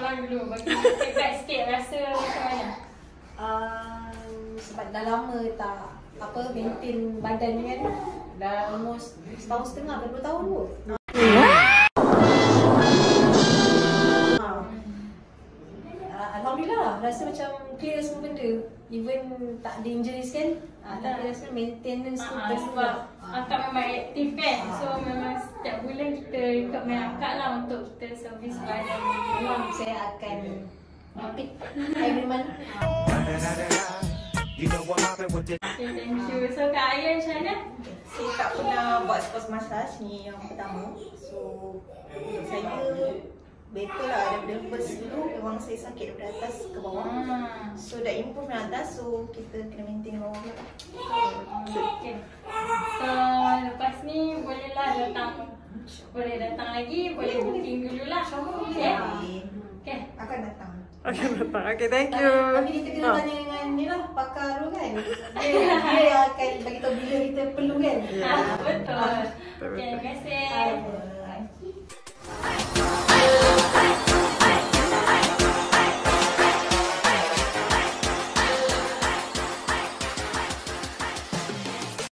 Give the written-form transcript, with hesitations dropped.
orang dulu. Bagi feedback sikit rasa macam mana? Sebab dah lama tak maintain badan ni kan. Dah almost setahun setengah, 2 tahun kot. Alhamdulillah, rasa macam clear semua benda. Even tak ada injuries kan. Tapi rasa maintenance tu sebab akak memang aktif kan. So memang setiap bulan kita ikut main akak lah untuk kita servis badan. Memang saya akan repeat every month. Okay, thank you. So Kak Ayan macam mana? Saya tak pernah buat sports massage ni yang pertama. So saya better lah daripada first dulu. Memang saya sakit daripada atas ke bawah. So dah improve dari atas, so kita kena maintain bawah lah. Okay. So lepas ni bolehlah datang. Boleh datang lagi, boleh booking dululah. Okay? Okay. Akan datang. Okay, thank you. Tapi kita kena tanya dengan ni lah, pakar tu kan. Dia yang akan bagi tahu bila kita perlu kan. Betul. Okay, terima kasih.